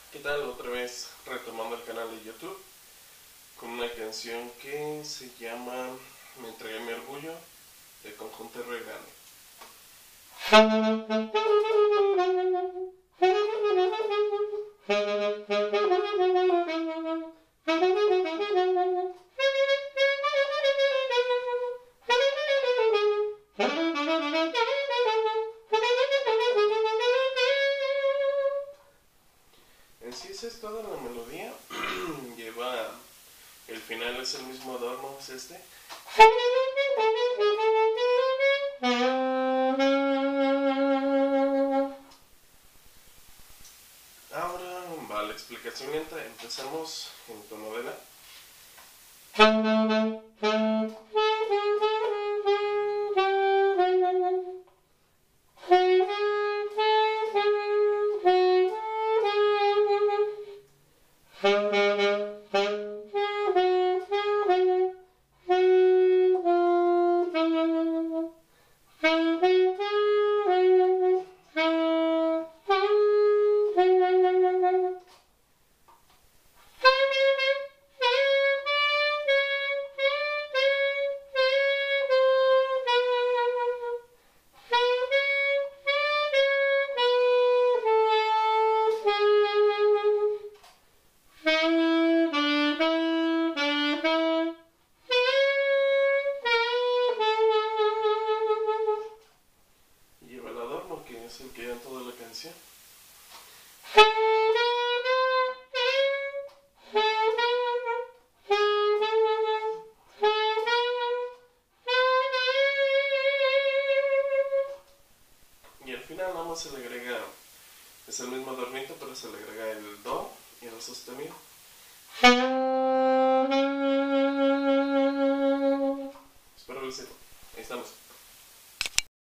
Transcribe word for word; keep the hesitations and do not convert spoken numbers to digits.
¿Qué tal? Otra vez retomando el canal de YouTube con una canción que se llama Me entregué mi orgullo de Conjunto R Grande. En sí esa es toda la melodía. Lleva, el final es el mismo adorno, es este. Ahora va la explicación lenta. Empezamos en tono de la. Lleva el adorno, que es el que da en toda la canción. Y al final nada más se le agrega, es el mismo adornito, pero se le agrega el do y el sostenido. Espero que lo sepan. Ahí estamos.